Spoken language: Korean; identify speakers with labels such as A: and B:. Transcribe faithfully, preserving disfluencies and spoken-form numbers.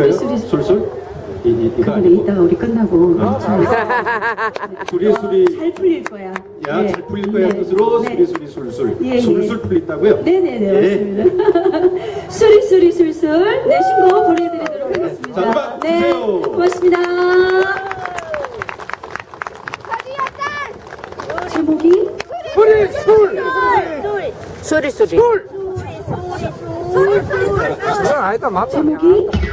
A: 수리수리
B: 술술? 이, 이, 이거
A: 그거는
B: 아니고.
A: 이따가 우리 끝나고
B: 수리수리.
A: 잘 풀릴 거야.
B: 야,
A: 네.
B: 잘 풀릴 거야
A: 네.
B: 뜻으로
A: 네.
B: 수리수리 술술.
A: 예, 예.
B: 술술 풀린다고요?
A: 네네네,
B: 예.
A: 맞습니다. 수리수리 술술 네 신곡 보내드리도록 하겠습니다.
B: 자, 음악
A: 네,
B: 주세요.
A: 고맙습니다. 제목이
C: 소리 술
D: 소리 소리
C: 술. 술 아니다 맞다.
A: 제목이